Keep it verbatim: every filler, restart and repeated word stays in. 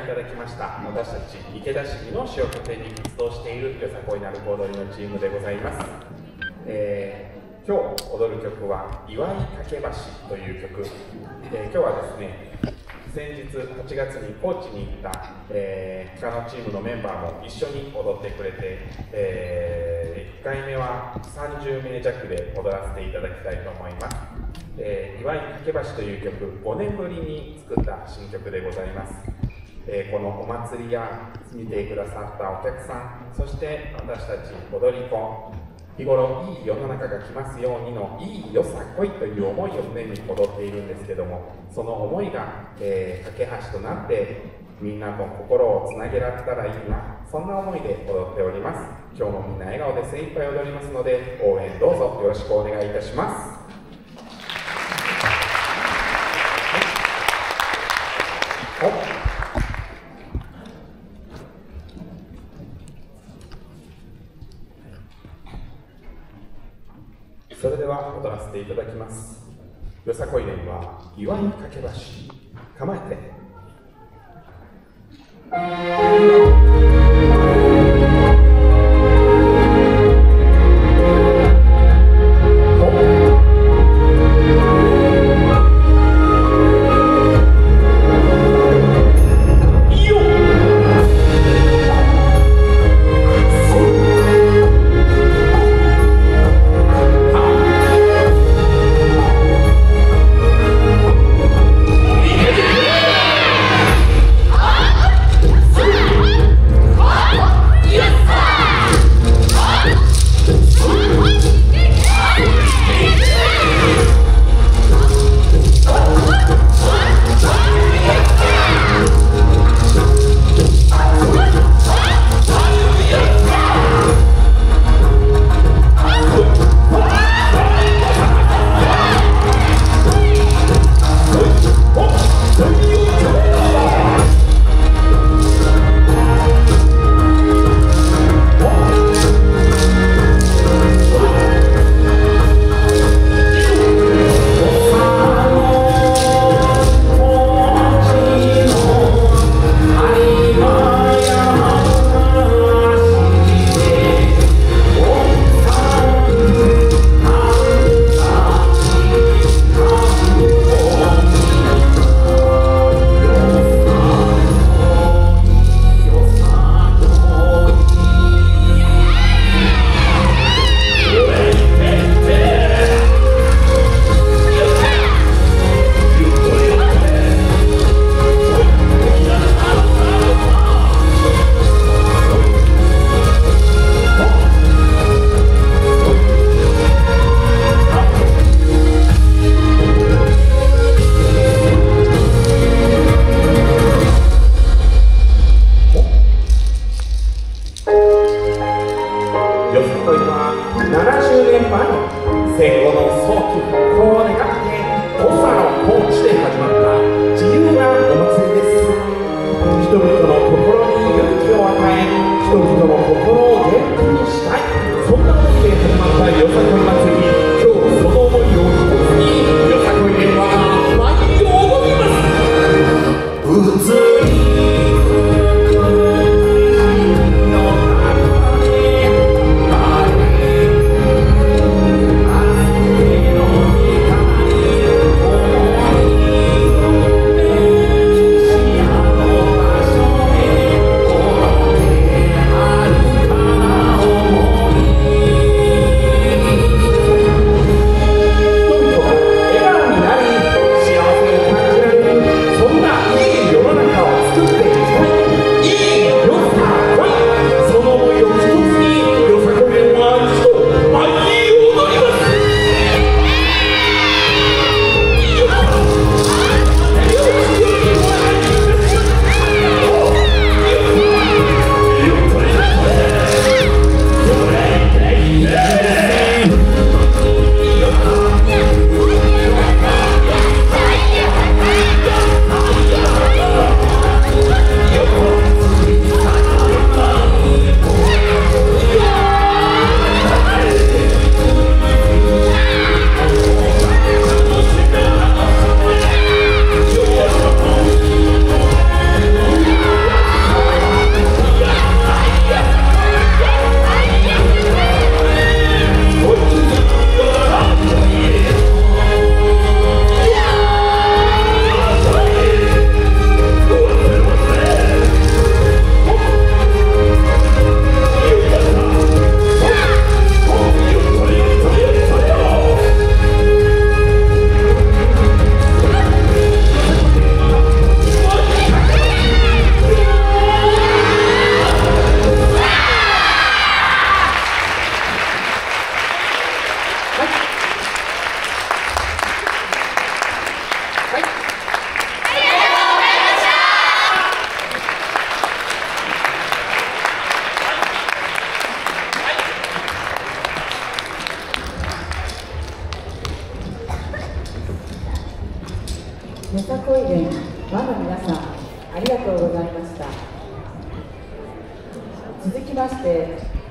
いただきました私たち池田市美濃市を拠点に活動しているよさこいなるこ踊りのチームでございます。えー、今日踊る曲は「祝いかけ橋」という曲、えー、今日はですね先日はちがつに高知に行った、えー、他のチームのメンバーも一緒に踊ってくれて、えー、いっかいめはさんじゅうめい弱で踊らせていただきたいと思います。えー、祝いかけ橋という曲、ごねんぶりに作った新曲でございます。えー、このお祭りや見てくださったお客さん、そして私たち踊り子、日頃いい世の中が来ますようにのいいよさこいという思いを胸に踊っているんですけども、その思いが、えー、架け橋となってみんなと心をつなげられたらいいな、そんな思いで踊っております。今日もみんな笑顔で精一杯踊りますので応援どうぞよろしくお願いいたします。それでは踊らせていただきます。よさこい連は祝いかけ橋、構えて。 Ah! 続きまして